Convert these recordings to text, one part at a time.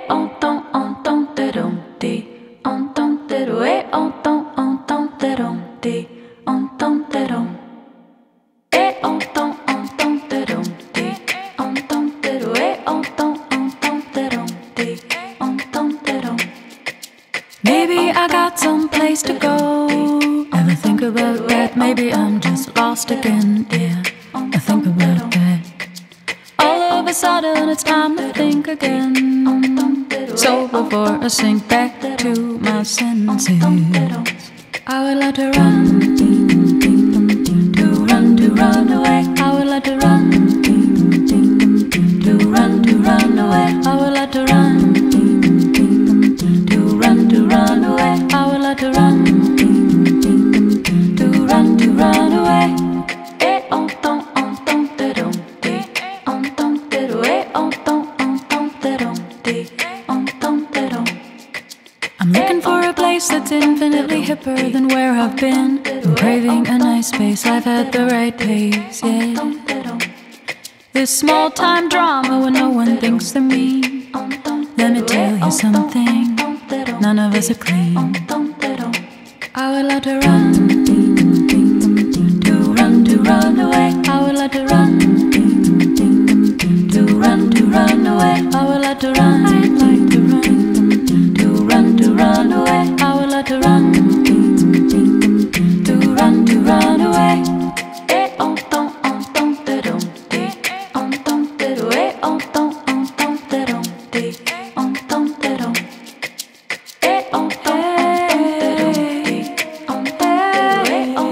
on ton te dum ti, on ton te do on ton te dum ti, on ton te dum. On ton te dum ti, on ton te do on ton te dum ti, on ton te dum. Maybe I got someplace to go. Ever think about that? Maybe I'm just lost again. Yeah, I think about that. All of a sudden it's time to think again. So before I sink back to my senses, I would like to run, to run away. I would like to run, to run away. I would like to run, to run away. I would like to run, to run away. On ton te dum ti, on ton te do on ton te dum ti, on ton te dum. I'm looking for a place that's infinitely hipper than where I've been. I'm craving a nice space, I've had the right pace, yeah. This small time drama when no one thinks they're me. Let me tell you something, none of us are clean. I would like to run, to run away. I would like to run, to run away. I would like to run, to run away. I would like to run, to run away. On ton te dum ti, on ton te do on ton te dum ti, on ton te dum. On ton te dum ti, on ton te do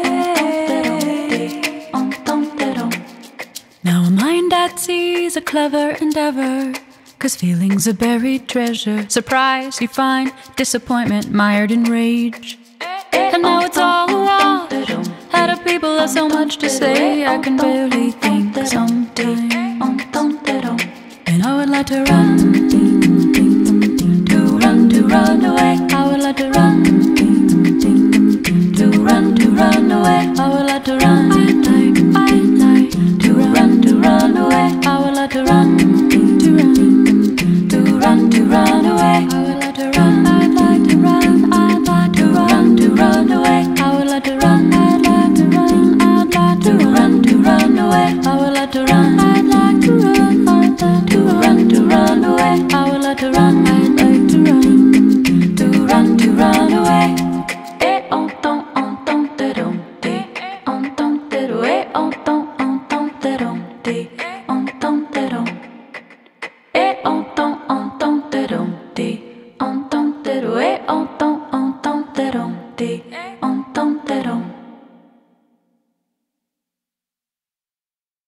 on ton te dum. Now a mind at sea is a clever endeavor, 'cause feeling's a buried treasure. Surprise you find disappointment mired in rage. And now it's all a wash. How do people have so much to say? I can barely think sometimes. And I would like to run, to run away. I would like to run, to run away. I would like to run, to run away. I would like to run, to run away. I would like to run, I'd like to run, I'd like to run away. I would like to run, I'd like to run, I'd like to run away. I would like to run, I'd like to run, I'd like to run away. I would like to run, I'd like to run away. On ton te dum ti, on ton te do on ton te dum ti, on ton te dum. On ton te dum ti, on ton te do on ton te dum ti, on